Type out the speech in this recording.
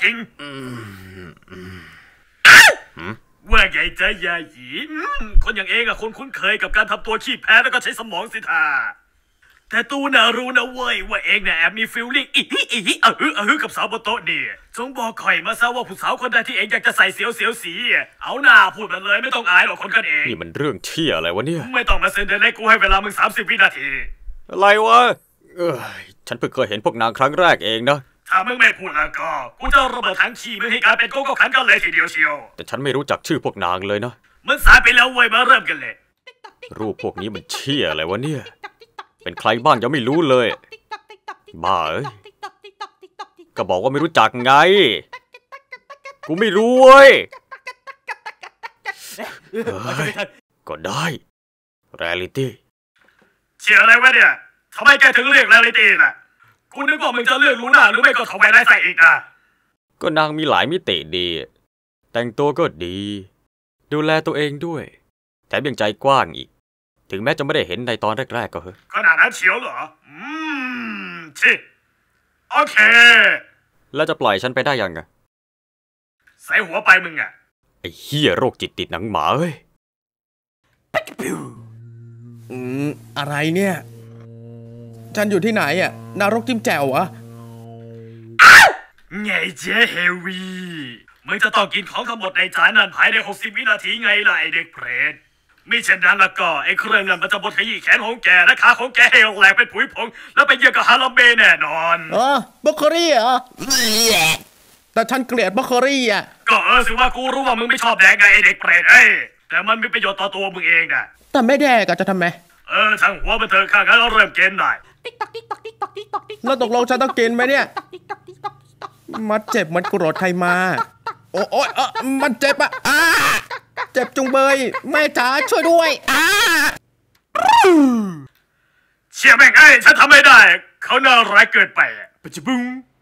ริงว่าไงจ๊ะยาหยีคนอย่างเองอะคนคุ้นเคยกับการทำตัวขี้แพ้แล้วก็ใช้สมองสิท่าแต่ตูน่ะรู้นะเว้ยว่าเองเนี่ยแอบมีฟีลลิ่งกับสาวบนโต๊ะนี่จงบอกข่อยมาซะว่าผู้สาวคนใดที่เองอยากจะใส่เสียวสีเอาหน้าพูดมาเลยไม่ต้องอายหรอกคนกันเองนี่มันเรื่องเชี่ยอะไรวะเนี่ยไม่ต้องมาเซ็นเดอร์เล็กกูให้เวลามึง30 วินาทีอะไรวะฉันเพิ่งเคยเห็นพวกนางครั้งแรกเองนะถ้ามึงไม่พูดแล้วก็กูจะระเบิดถังขี้มึงให้กลายเป็นโกโก้ขันกันเลยทีเดียวเชียวแต่ฉันไม่รู้จักชื่อพวกนางเลยนะมันสายไปแล้วเว้ยมาเริ่มกันเลยรูปพวกนี้มันเชี่ยอะไรวะเนี่ยเป็นใครบ้างยังไม่รู้เลยบ้าเอ้ยก็บอกว่าไม่รู้จักไงกูไม่รู้เว้ยก็ได้เรียลิตี้เชี่ยอะไรวะเนี่ยทำไมแกถึงเรียกเรียลิตี้ล่ะกูนึกว่ามึงจะเลือกรู้หน้าหรือไม่ก็ทำไมได้ใส่อีกอ่ะก็นางมีหลายมิติดีแต่งตัวก็ดีดูแลตัวเองด้วยแถมยังใจกว้างอีกถึงแม้จะไม่ได้เห็นในตอนแรกๆก็เหอะขนาดนั้นเชียวเหรอชิโอเคแล้วจะปล่อยฉันไปได้ยังไงใส่หัวไปมึงอ่ะไอ้เหี้ยโรคจิตติดหนังหมาเฮ้ยอะไรเนี่ยฉันอยู่ที่ไหนอ่ะนรกจิ้มแจ่วอะไงเจ๊เฮลวีมึงจะต้องกินของทั้งหมดในจานนั้นภายใน60 วินาทีไงล่ะไอเด็กเพรสมิเช่นนั้นแล้วก็ไอ้เครื่องนั้นมันจะบดขยี้แขนของแกและขาของแกให้แหลกเป็นผุยผงแล้วไปเยี่ยกับฮาลาเมแน่นอนบล็อกโคลี่เหรอแต่ฉันเกลียดบล็อกโคลี่อ่ะก็สิว่ากูรู้ว่ามึงไม่ชอบแดกไงไอเด็กเปรตแต่มันมีประโยชน์ต่อตัวมึงเองนะแต่ไม่แดกจะทำไมช่างหัวมันเถอะข้างั้นเราเริ่มเกมได้แล้วตกลงฉันต้องกินไหมเนี่ยมันเจ็บมันโกรธใครมาโอ้ยมันเจ็บอ่ะเจ็บจุงเบยแม่จ๋าช่วยด้วยเชี่ยแม่งฉันทำไม่ได้เขาน่าร้ายเกินไปปัจจุบัน